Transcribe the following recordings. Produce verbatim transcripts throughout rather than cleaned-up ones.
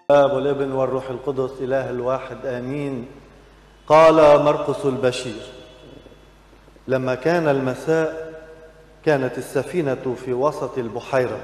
الآب والابن والروح القدس إله الواحد آمين. قال مرقس البشير: لما كان المساء كانت السفينة في وسط البحيرة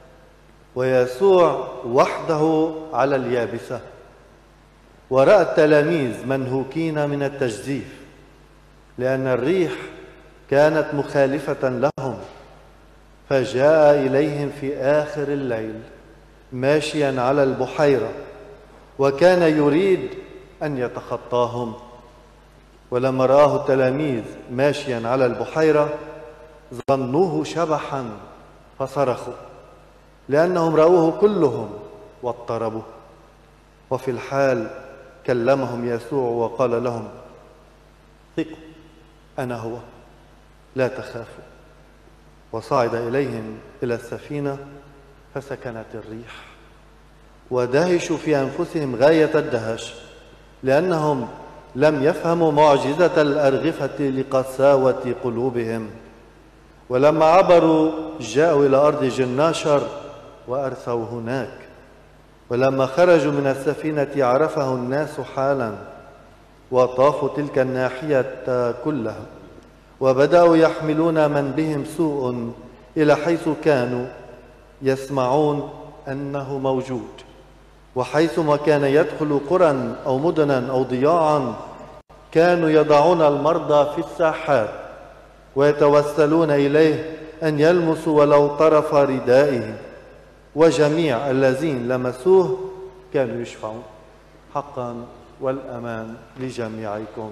ويسوع وحده على اليابسة، ورأى التلاميذ منهوكين من التجديف لأن الريح كانت مخالفة لهم، فجاء إليهم في آخر الليل ماشيا على البحيرة، وكان يريد أن يتخطاهم. ولما رآه التلاميذ ماشيا على البحيرة ظنوه شبحا فصرخوا، لأنهم رأوه كلهم واضطربوا. وفي الحال كلمهم يسوع وقال لهم: ثقوا، أنا هو، لا تخافوا. وصعد إليهم إلى السفينة فسكنت الريح، ودهشوا في أنفسهم غاية الدهش، لأنهم لم يفهموا معجزة الأرغفة لقساوة قلوبهم. ولما عبروا جاءوا إلى أرض جناشر وأرثوا هناك. ولما خرجوا من السفينة عرفه الناس حالا، وطافوا تلك الناحية كلها، وبدأوا يحملون من بهم سوء إلى حيث كانوا يسمعون أنه موجود. وحيثما كان يدخل قرى أو مدنا أو ضياعا كانوا يضعون المرضى في الساحات ويتوسلون إليه أن يلمسوا ولو طرف ردائه، وجميع الذين لمسوه كانوا يشفعون. حقا والأمان لجميعكم.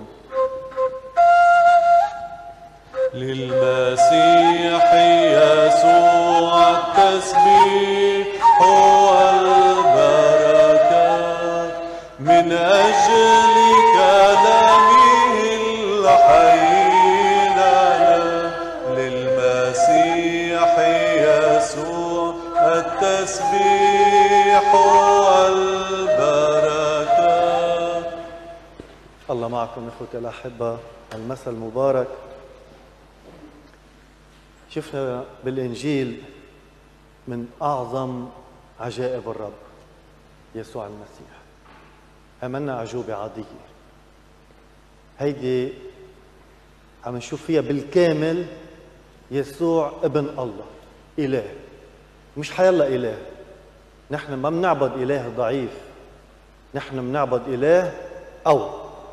للمسيح يسوع التسبيح والبركات من أجل كلامه الحي لنا. للمسيح يسوع التسبيح والبركات. الله معكم إخوتي الأحبة. المساء المبارك. شفنا بالإنجيل من أعظم عجائب الرب يسوع المسيح. أمنا أعجوبة عادية، هيدي عم نشوف فيها بالكامل يسوع ابن الله، إله، مش حيالله إله. نحن ما بنعبد إله ضعيف، نحن بنعبد إله قوي،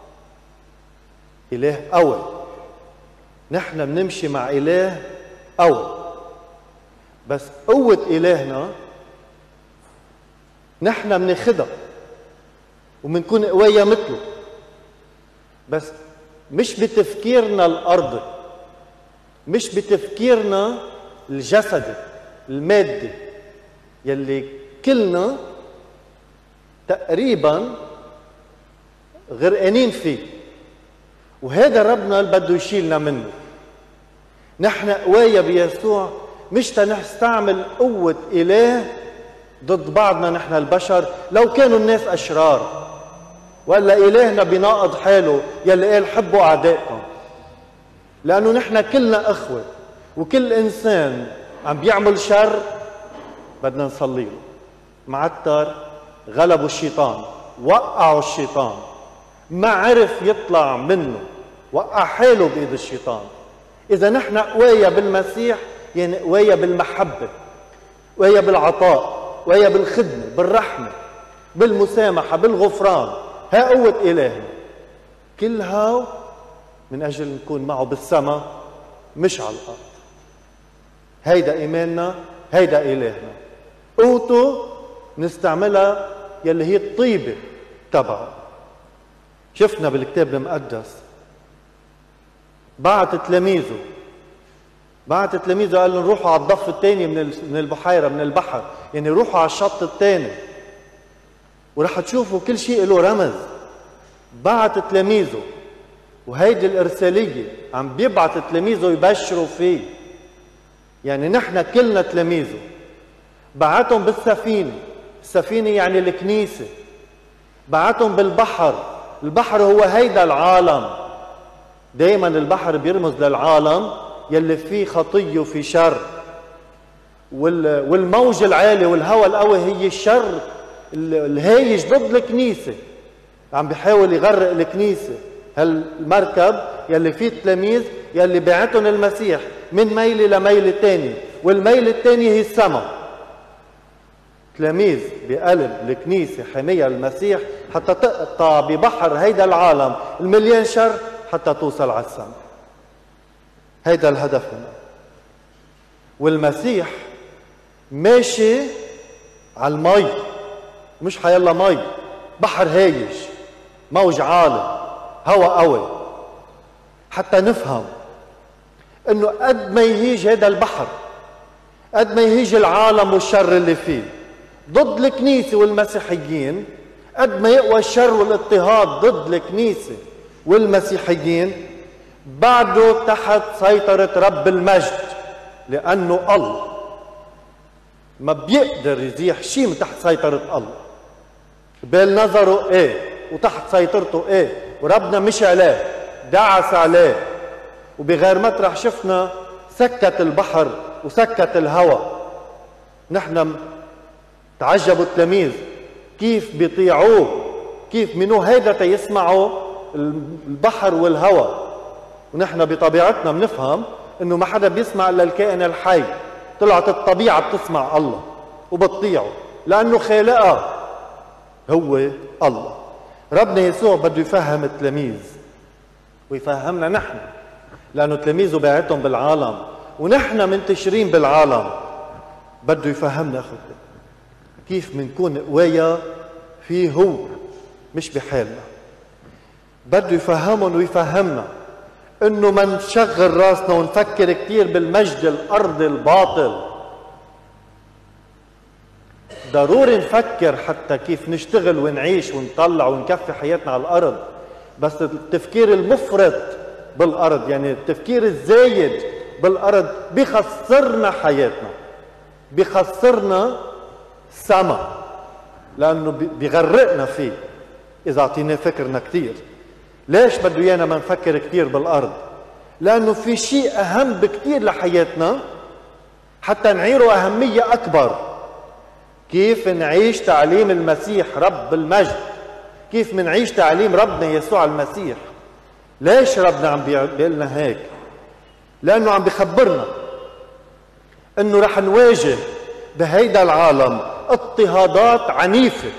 إله قوي. نحن بنمشي مع إله قوي، بس قوة إلهنا نحن بناخدها وبنكون قوية مثله، بس مش بتفكيرنا الأرضي، مش بتفكيرنا الجسدي المادي يلي كلنا تقريبا غرقانين فيه. وهذا ربنا اللي بده يشيلنا منه. نحن قوايا بيسوع، مش تنستعمل قوة إله ضد بعضنا نحن البشر. لو كانوا الناس أشرار، ولا إلهنا بيناقض حاله يلي قال حبوا أعدائكم، لأنه نحن كلنا أخوة، وكل إنسان عم بيعمل شر بدنا نصلي له. معتر غلبوا الشيطان، وقعوا الشيطان، ما عرف يطلع منه، وقع حاله بإيد الشيطان. إذا نحن قوايا بالمسيح يعني قوايا بالمحبة، قوايا بالعطاء، قوايا بالخدمة، بالرحمة، بالمسامحة، بالغفران. ها قوة إلهنا. كل هاو من أجل نكون معه بالسماء مش على الأرض. هيدا إيماننا، هيدا إلهنا. قوته نستعملها يلي هي الطيبة تبعه. شفنا بالكتاب المقدس بعت تلاميذه، بعت تلاميذه قال لهم روحوا على الضفة الثانية من البحيرة، من البحر، يعني روحوا على الشط الثاني ورح تشوفوا كل شيء له رمز. بعت تلاميذه، وهيدي الإرسالية عم بيبعت تلاميذه يبشروا فيه. يعني نحن كلنا تلاميذه. بعتهم بالسفينة، السفينة يعني الكنيسة. بعتهم بالبحر، البحر هو هيدا العالم. دايما البحر بيرمز للعالم يلي فيه خطية وفيه شر، والموج العالي والهواء القوي هي الشر الهايج ضد الكنيسة، عم بيحاول يغرق الكنيسة. هالمركب يلي فيه التلاميذ يلي بعتهم المسيح من ميلة لميلة تاني، والميلة التانية هي السما. تلاميذ بقلب الكنيسة حامية المسيح حتى تقطع ببحر هيدا العالم المليان شر حتى توصل على السما. هيدا الهدف منه. والمسيح ماشي على المي، مش حيلا مي، بحر هايج، موج عالي، هوا قوي، حتى نفهم انه قد ما يهيج هذا البحر، قد ما يهيج العالم والشر اللي فيه ضد الكنيسة والمسيحيين، قد ما يقوى الشر والاضطهاد ضد الكنيسة والمسيحيين، بعده تحت سيطرة رب المجد، لأنه الله ما بيقدر يزيح شيء من تحت سيطرة الله. بال نظره ايه وتحت سيطرته ايه، وربنا مش عليه، دعس عليه. وبغير مطرح شفنا سكت البحر وسكت الهواء. نحن تعجبوا التلاميذ كيف بيطيعوه، كيف منو هيدا تيسمعوا البحر والهواء. ونحن بطبيعتنا بنفهم انه ما حدا بيسمع الا الكائن الحي. طلعت الطبيعة بتسمع الله وبتطيعه لانه خالقها هو الله. ربنا يسوع بده يفهم التلاميذ ويفهمنا نحن، لانه تلاميذه باعتهم بالعالم ونحن منتشرين بالعالم. بده يفهمنا اخوتي كيف منكون قوايا فيه هو مش بحالنا. بده يفهمهم ويفهمنا انه ما نشغل راسنا ونفكر كتير بالمجد الارضي الباطل. ضروري نفكر حتى كيف نشتغل ونعيش ونطلع ونكفي حياتنا على الارض، بس التفكير المفرط بالارض، يعني التفكير الزايد بالارض بيخسرنا حياتنا، بيخسرنا السما، لانه بيغرقنا فيه اذا اعطيناه فكرنا كتير. ليش بده ايانا ما نفكر كتير بالارض؟ لانه في شيء اهم بكتير لحياتنا حتى نعيره اهميه اكبر. كيف نعيش تعليم المسيح رب المجد، كيف منعيش تعليم ربنا يسوع المسيح. ليش ربنا عم بيقلنا هيك؟ لانه عم بيخبرنا انه رح نواجه بهيدا العالم اضطهادات عنيفه،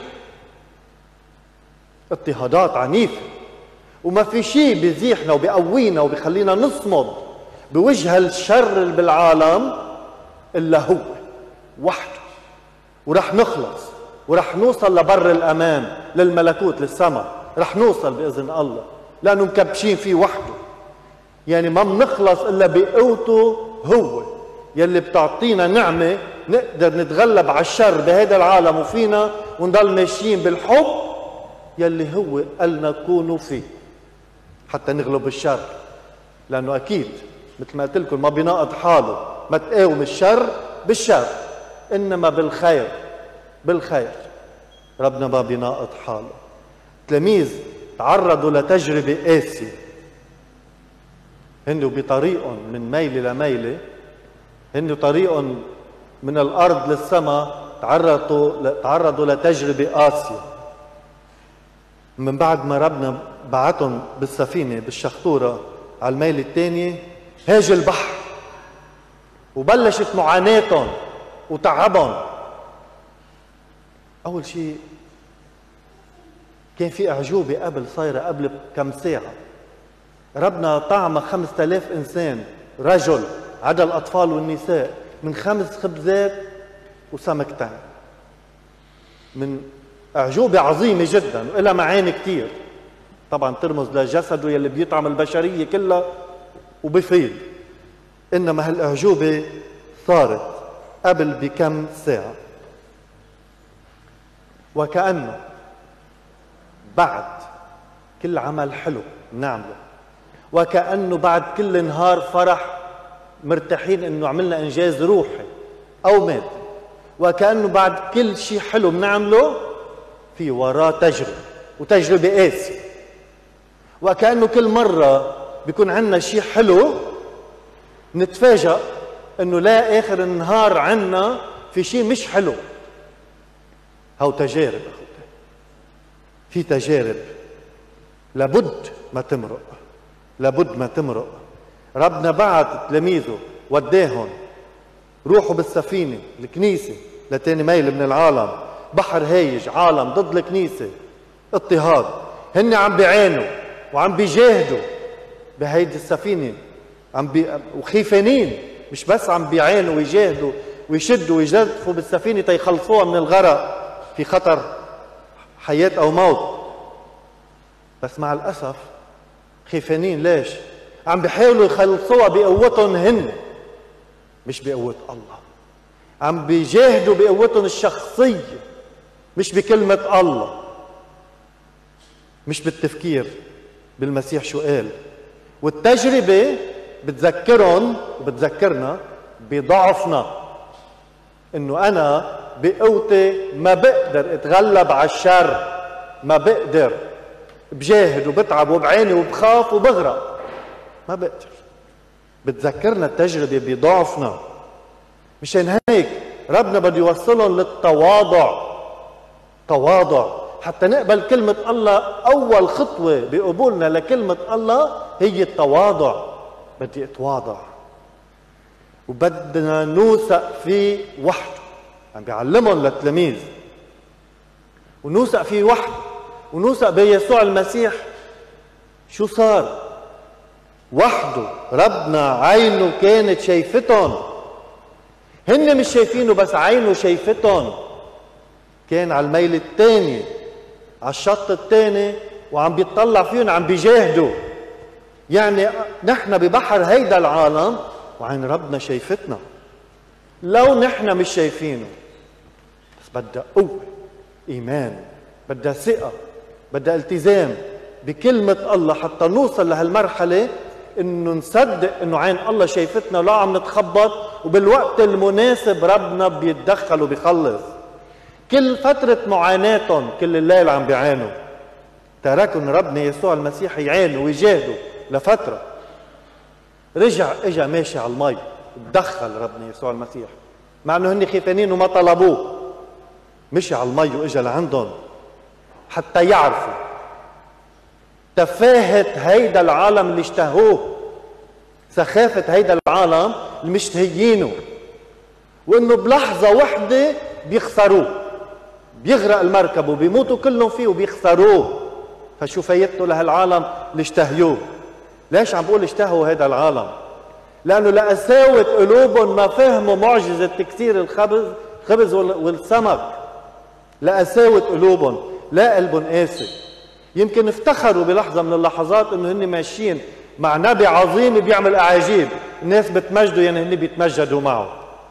اضطهادات عنيفه، وما في شيء بيزيحنا وبيقوينا وبيخلينا نصمد بوجه الشر اللي بالعالم الا هو وحده. ورح نخلص ورح نوصل لبر الامان، للملكوت، للسماء. رح نوصل باذن الله لانه مكبشين فيه وحده. يعني ما بنخلص الا بقوته هو يلي بتعطينا نعمه نقدر نتغلب على الشر بهذا العالم وفينا، ونضل ماشيين بالحب يلي هو قالنا كونوا فيه حتى نغلب الشر. لانه اكيد مثل ما قلت لكم ما بيناقض حاله، ما تقاوم الشر بالشر انما بالخير بالخير. ربنا ما بيناقض حاله. تلاميذ تعرضوا لتجربه قاسيه، هن بطريقهم من ميله لميله، هن طريقهم من الارض للسماء تعرضوا تعرضوا لتجربه قاسيه. من بعد ما ربنا بعتهم بالسفينه بالشخطوره على الميله الثانيه هاج البحر وبلشت معاناتهم وتعبهم. اول شيء كان في اعجوبه قبل صايره قبل كم ساعه. ربنا طعم خمسة آلاف انسان، رجل عدا الاطفال والنساء، من خمس خبزات وسمكتين. من اعجوبه عظيمه جدا ولها معاني كثير، طبعا ترمز لجسده يلي بيطعم البشريه كلها وبفيض. انما هالاعجوبه صارت قبل بكم ساعه، وكأنه بعد كل عمل حلو بنعمله، وكأنه بعد كل نهار فرح مرتاحين انه عملنا انجاز روحي او مادي، وكأنه بعد كل شيء حلو بنعمله في وراه تجربة وتجربة قاسية، وكأنه كل مرة بيكون عندنا شيء حلو نتفاجأ انه لا اخر النهار عندنا في شيء مش حلو. هو تجارب أخوتي، في تجارب لابد ما تمرق، لابد ما تمرق. ربنا بعت تلاميذه وداهم روحوا بالسفينة الكنيسة لتاني ميل من العالم، بحر هايج، عالم ضد الكنيسة، اضطهاد، هن عم بيعانوا وعم بيجاهدوا بهيدي السفينة، عم بي وخيفانين، مش بس عم بيعانوا ويجاهدوا ويشدوا ويجدفوا بالسفينة تيخلصوها من الغرق في خطر حياة أو موت. بس مع الأسف خيفانين. ليش؟ عم بيحاولوا يخلصوها بقوتهم هن، مش بقوة الله. عم بيجاهدوا بقوتهم الشخصية، مش بكلمة الله، مش بالتفكير بالمسيح شو قال. والتجربة بتذكرهم وبتذكرنا بضعفنا، انه انا بقوتي ما بقدر اتغلب على الشر، ما بقدر، بجاهد وبتعب وبعاني وبخاف وبغرق، ما بقدر. بتذكرنا التجربة بضعفنا. مشان هيك ربنا بده يوصلهم للتواضع، تواضع حتى نقبل كلمة الله. أول خطوة بقبولنا لكلمة الله هي التواضع. بدي أتواضع وبدنا نوثق فيه وحده. عم بيعلمهم للتلاميذ ونوثق فيه وحده، ونوثق بيسوع المسيح. شو صار؟ وحده. ربنا عينه كانت شايفتهم، هن مش شايفينه بس عينه شايفتهم. كان على الميل الثاني على الشط الثاني وعم بيطلع فيهم، عم بيجاهدوا. يعني نحن ببحر هيدا العالم وعين ربنا شايفتنا. لو نحن مش شايفينه بس بدها قوة، إيمان، بدها ثقة، بدها التزام بكلمة الله حتى نوصل لهالمرحلة انه نصدق انه عين الله شايفتنا ولا عم نتخبط، وبالوقت المناسب ربنا بيتدخل وبيخلص. كل فترة معاناتهم كل الليل عم بيعانوا، تركن ربنا يسوع المسيح يعانوا ويجاهدوا لفترة. رجع اجا ماشي على المي، تدخل ربنا يسوع المسيح مع انه هن خيفانين وما طلبوه. مشي على المي واجا لعندهم حتى يعرفوا تفاهة هيدا العالم اللي اشتهوه، سخافة هيدا العالم اللي مشتهيينه، وانه بلحظة وحدة بيخسروه، بيغرق المركب وبيموتوا كلهم فيه وبيخسروه. فشو فايدته لهالعالم اللي اشتهيوه؟ ليش عم بقول اشتهوا هيدا العالم؟ لانه لقساوة قلوبهم ما فهموا معجزة تكسير الخبز الخبز والسمك. لقساوة قلوبهم، لا قلبهم قاسي. يمكن افتخروا بلحظة من اللحظات انه هن ماشيين مع نبي عظيم بيعمل اعاجيب، الناس بتمجدوا يعني هن بيتمجدوا معه.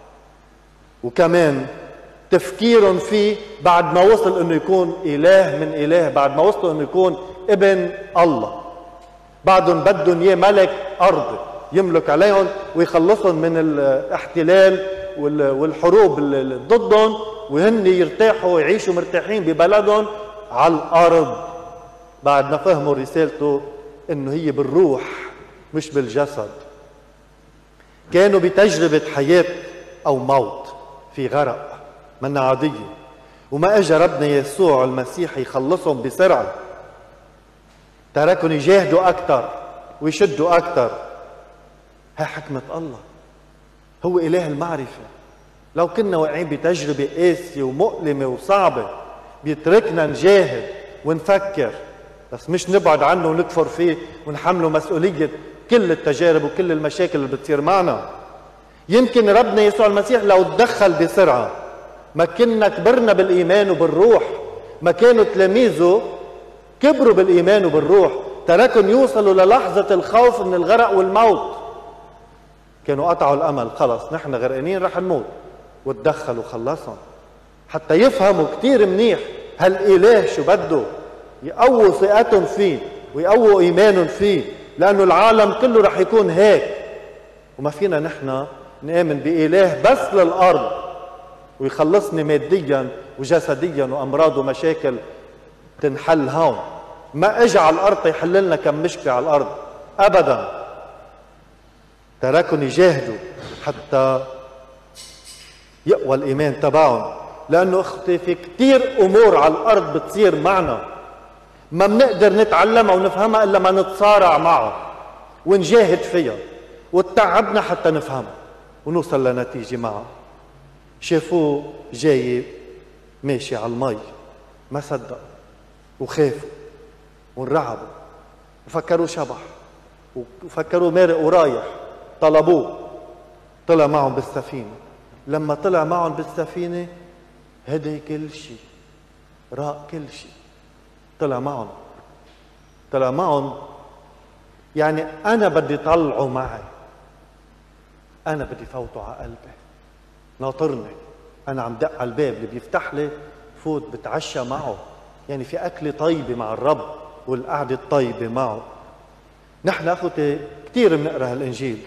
وكمان تفكيرهم فيه بعد ما وصل انه يكون اله من اله، بعد ما وصلوا انه يكون ابن الله، بعدهم بدهم اياه ملك ارضي يملك عليهم ويخلصهم من الاحتلال والحروب اللي ضدهم، وهن يرتاحوا ويعيشوا مرتاحين ببلدهم على الارض. بعد ما فهموا رسالته انه هي بالروح مش بالجسد. كانوا بتجربة حياة او موت، في غرق منا عادية، وما اجى ربنا يسوع المسيح يخلصهم بسرعة. تركهم يجاهدوا اكثر ويشدوا اكثر. هاي حكمة الله، هو اله المعرفة. لو كنا واقعين بتجربة قاسية ومؤلمة وصعبة بيتركنا نجاهد ونفكر، بس مش نبعد عنه ونكفر فيه ونحمله مسؤولية كل التجارب وكل المشاكل اللي بتصير معنا. يمكن ربنا يسوع المسيح لو تدخل بسرعة ما كنا كبرنا بالإيمان وبالروح، ما كانوا تلاميذه كبروا بالإيمان وبالروح، تركهم يوصلوا للحظة الخوف من الغرق والموت. كانوا قطعوا الأمل، خلص نحن غرقانين رح نموت، وتدخل وخلصهم حتى يفهموا كتير منيح هالإله شو بده، يقووا ثقتهم فيه ويقووا إيمانهم فيه، لأنه العالم كله رح يكون هيك. وما فينا نحن نآمن بإله بس للأرض ويخلصني ماديا وجسديا وأمراض ومشاكل تنحل هون. ما اجى على الأرض يحل لنا كم مشكلة على الأرض أبدا. تركهم يجاهدوا حتى يقوى الإيمان تبعهم، لأنه أختي في كتير أمور على الأرض بتصير معنا ما بنقدر نتعلمها ونفهمها إلا ما نتصارع معها ونجاهد فيها وتتعبنا حتى نفهمها ونوصل لنتيجة معها. شافوه جاي ماشي على المي، ما صدقوا وخافوا وانرعبوا وفكروا شبح وفكروا مارق ورايح. طلبوه، طلع معهم بالسفينة. لما طلع معهم بالسفينة هدي كل شيء، راق كل شيء. طلع معهم طلع معهم يعني أنا بدي طلعه معي، أنا بدي فوته على قلبي، ناطرني، أنا عم دق على الباب اللي بيفتح لي، فوت بتعشى معه. يعني في أكلة طيبة مع الرب والقعدة الطيبة معه. نحن أخوتي كتير بنقرأ هالإنجيل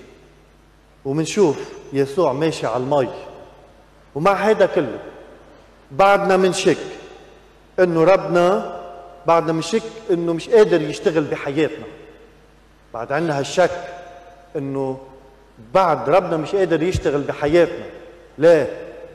ومنشوف يسوع ماشي على المي، ومع هيدا كله بعدنا منشك إنه ربنا، بعدنا منشك إنه مش قادر يشتغل بحياتنا. بعد عنا هالشك إنه بعد ربنا مش قادر يشتغل بحياتنا. لا،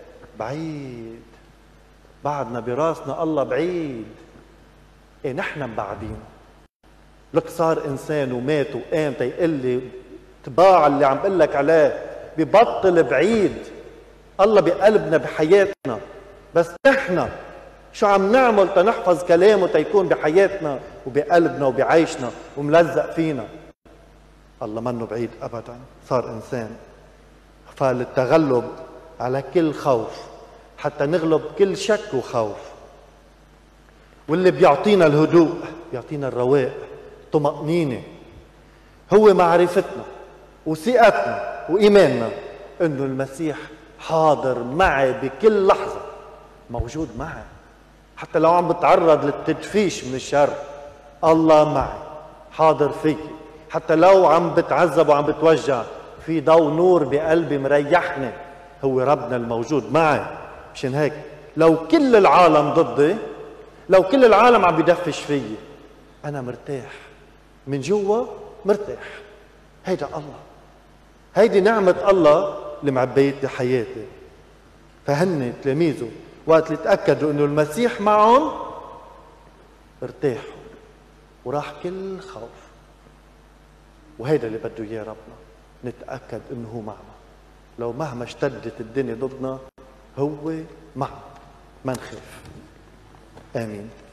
بعيد، بعدنا براسنا الله بعيد. إيه نحن مبعدين. لك صار إنسان ومات وقام تيقول لي طباع اللي عم بقول لك عليه ببطل بعيد. الله بقلبنا بحياتنا، بس نحن شو عم نعمل تنحفظ كلامه تيكون بحياتنا وبقلبنا وبعيشنا وملزق فينا. الله منه بعيد أبدا، صار إنسان. فللتغلب على كل خوف حتى نغلب كل شك وخوف، واللي بيعطينا الهدوء بيعطينا الرواق طمأنينة هو معرفتنا وثقتنا وإيماننا إنه المسيح حاضر معي بكل لحظة، موجود معي. حتى لو عم بتعرض للتدفيش من الشر الله معي، حاضر فيي. حتى لو عم بتعذب وعم بتوجع في ضوء نور بقلبي مريحني، هو ربنا الموجود معي. مشان هيك لو كل العالم ضدي، لو كل العالم عم بدفش فيي، أنا مرتاح من جوا، مرتاح. هيدا الله، هيدي نعمة الله اللي معبيت حياتي. فهن تلاميذه وقت اللي تأكدوا إنه المسيح معهم ارتاحوا وراح كل خوف. وهيدا اللي بده إياه ربنا، نتأكد إنه هو معنا. لو مهما اشتدت الدنيا ضدنا هو معنا، ما نخاف. آمين.